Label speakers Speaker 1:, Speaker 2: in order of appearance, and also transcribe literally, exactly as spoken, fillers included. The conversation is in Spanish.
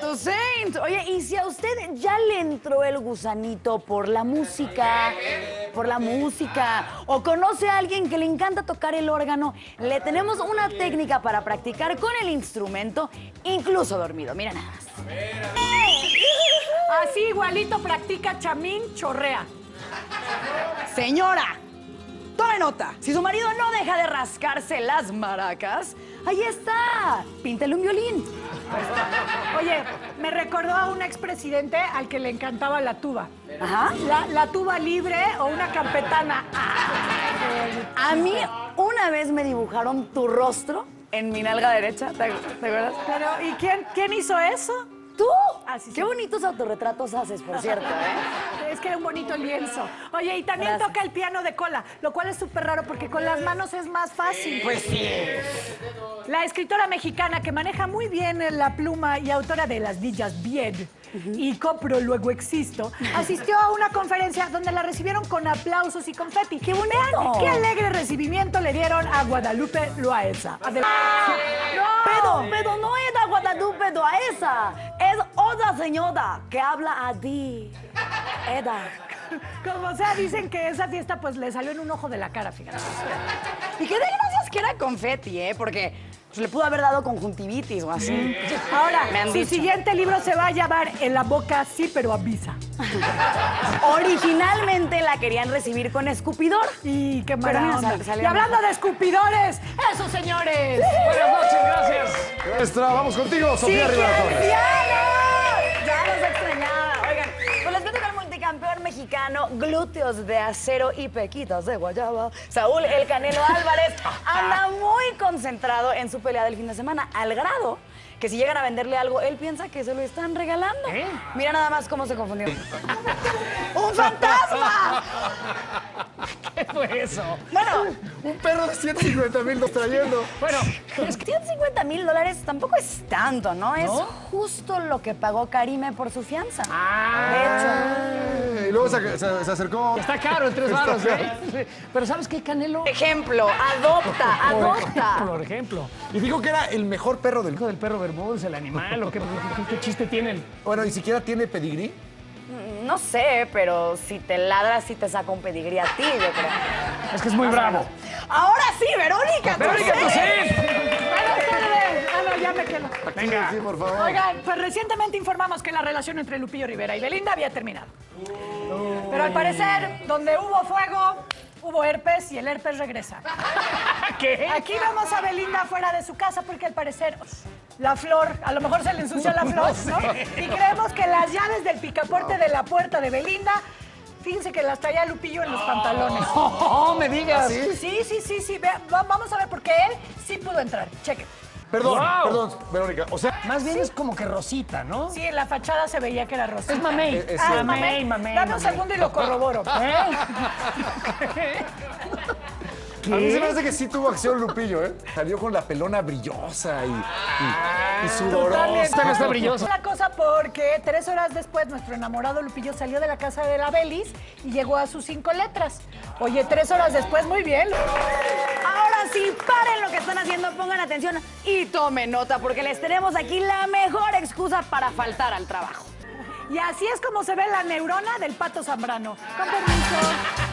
Speaker 1: to Saint. Oye, y si a usted ya le entró el gusanito por la música, por la música, o conoce a alguien que le encanta tocar el órgano, le tenemos una técnica para practicar con el instrumento, incluso dormido. Mira nada más.
Speaker 2: Así igualito practica Chamín Chorrea.
Speaker 1: Señora, tome nota. Si su marido no deja de rascarse las maracas, ahí está. Píntele un violín.
Speaker 2: Oye, me recordó a un expresidente al que le encantaba la tuba.
Speaker 1: Ajá.
Speaker 2: La, la tuba libre o una campetana.
Speaker 1: A mí una vez me dibujaron tu rostro en mi nalga derecha. ¿Te, te acuerdas?
Speaker 2: Pero, ¿y quién, quién hizo eso?
Speaker 1: ¿Tú?
Speaker 2: Ah, sí, sí.
Speaker 1: Qué bonitos autorretratos haces, por cierto, ¿eh?
Speaker 2: Es que era un bonito lienzo. Oye, y también
Speaker 1: Gracias.
Speaker 2: toca el piano de cola, lo cual es súper raro porque con las manos es más fácil.
Speaker 1: Pues sí.
Speaker 2: La escritora mexicana que maneja muy bien la pluma y autora de Las Villas Bien y Compro, Luego Existo, asistió a una conferencia donde la recibieron con aplausos y confeti. ¡Qué bonito! Vean qué alegre recibimiento le dieron a Guadalupe Loaesa. Adelante.
Speaker 1: Pero, pero no es a Guadalupe Loaesa, es otra señora que habla a ti. Eda.
Speaker 2: Como sea, dicen que esa fiesta pues le salió en un ojo de la cara, fíjate.
Speaker 1: Y qué de gracias que era confeti, ¿eh? Porque pues, le pudo haber dado conjuntivitis o así.
Speaker 2: Ahora,
Speaker 1: Me han
Speaker 2: su
Speaker 1: dicho.
Speaker 2: siguiente libro se va a llamar En la boca sí, pero avisa.
Speaker 1: Originalmente la querían recibir con escupidor.
Speaker 2: Y qué
Speaker 1: Pero
Speaker 2: mala
Speaker 1: mira,
Speaker 2: onda.
Speaker 1: sal- salió
Speaker 2: Y hablando de escupidores, ¡esos señores!
Speaker 3: Buenas noches, gracias.
Speaker 4: Maestra, vamos contigo, Sofía
Speaker 1: ¡Sí,
Speaker 4: Rivera Torres.
Speaker 1: Cristiano! Ya los extrañaba. Oigan, pues les cuento que el multicampeón mexicano, glúteos de acero y pequitas de guayaba, Saúl El Canelo Álvarez, anda muy concentrado en su pelea del fin de semana, al grado que si llegan a venderle algo, él piensa que se lo están regalando.
Speaker 3: ¿Eh?
Speaker 1: Mira nada más cómo se confundió. ¡Un fantasma!
Speaker 3: ¿Qué fue eso?
Speaker 1: Bueno,
Speaker 4: Un perro de ciento cincuenta mil nos trayendo.
Speaker 3: Bueno,
Speaker 1: es que ciento cincuenta mil dólares tampoco es tanto, ¿no? Es justo lo que pagó Karime por su fianza. De hecho.
Speaker 4: Eh, Y luego se, se- se acercó.
Speaker 3: está caro, en tres
Speaker 4: Está
Speaker 3: varos,
Speaker 4: caro.
Speaker 3: ¿eh? Pero ¿sabes qué, Canelo?
Speaker 1: Ejemplo, adopta, adopta.
Speaker 3: Por ejemplo,
Speaker 4: Y dijo que era el mejor perro del
Speaker 3: hijo del perro Bermúdez, el animal, ¿o qué, qué, qué chiste tienen?
Speaker 4: Bueno, ¿y siquiera tiene pedigrí?
Speaker 1: No sé, pero si te ladras, sí te saca un pedigrí a ti, yo creo.
Speaker 3: Es que es muy bravo.
Speaker 1: Ahora sí, Verónica.
Speaker 3: ¡Verónica
Speaker 1: Tosé.
Speaker 3: Tosé!
Speaker 2: Buenas tardes. Ah, no, ya me quedo.
Speaker 3: Venga.
Speaker 4: Sí, por favor.
Speaker 2: Oigan, pues recientemente informamos que la relación entre Lupillo Rivera y Belinda había terminado. Pero al parecer, donde hubo fuego, hubo herpes y el herpes regresa.
Speaker 3: ¿Qué?
Speaker 2: Aquí vamos a Belinda fuera de su casa porque al parecer la flor, a lo mejor se le ensució la flor, ¿no? Y creemos que las llaves del picaporte de la puerta de Belinda, fíjense que las traía Lupillo en los pantalones.
Speaker 3: ¡Oh, me digas!
Speaker 2: Sí, sí, sí, sí. Ve- va- vamos a ver porque él sí pudo entrar. Cheque.
Speaker 4: Perdón,
Speaker 3: Wow.
Speaker 4: perdón, Verónica. O sea,
Speaker 3: Más bien es como que rosita, ¿no?
Speaker 2: Sí, en la fachada se veía que era rosa.
Speaker 3: Es mamey.
Speaker 4: Es- es
Speaker 2: Ah,
Speaker 4: cierto.
Speaker 2: mamey,
Speaker 3: mamey,
Speaker 2: Dame un
Speaker 3: mamey.
Speaker 2: segundo y lo corroboro.
Speaker 3: ¿Eh?
Speaker 4: a mí se me hace que sí tuvo acción Lupillo, ¿eh? Salió con la pelona brillosa y, y, y
Speaker 2: También.
Speaker 4: sudorosa.
Speaker 3: Esta no está brillosa.
Speaker 2: Una cosa porque tres horas después nuestro enamorado Lupillo salió de la casa de la Belis y llegó a sus cinco letras. Oye, tres horas después, muy bien.
Speaker 1: Ahora sí, paren lo que están haciendo, pongan atención y tomen nota, porque les tenemos aquí la mejor excusa para faltar al trabajo.
Speaker 2: Y así es como se ve la neurona del Pato Zambrano. Con permiso.